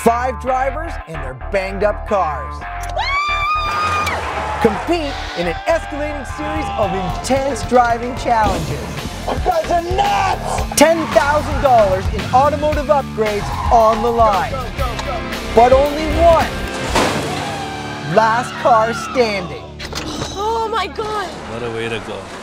5 drivers and their banged up cars. Compete in an escalating series of intense driving challenges. You guys are nuts! $10,000 in automotive upgrades on the line. But only one last car standing. Oh my God! What a way to go.